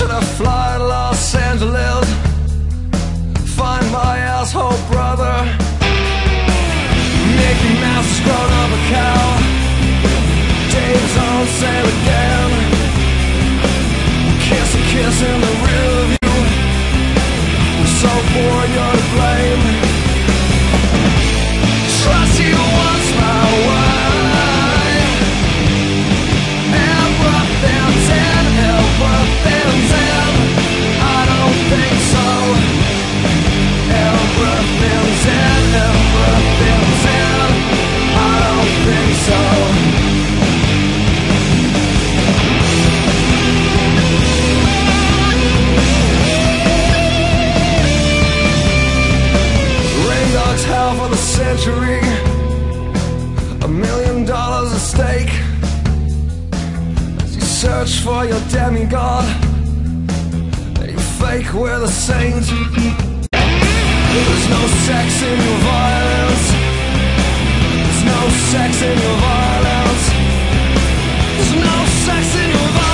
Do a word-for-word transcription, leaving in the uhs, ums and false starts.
Should I fly to Los Angeles, find my asshole brother? Mickey Mouse has grown up a cow, Dave's on sale again. Kiss a kiss in the rear view, I'm so bored you're to blame. Trust you once my way, everything's in, everything's in. I don't think so. Everything's in, everything's in. I don't think so. Rain Dog's half of the century, a million dollars at stake. As you search for your demigod, and you fake we're the saints. There's no sex in your violence. There's no sex in your violence. There's no sex in your violence.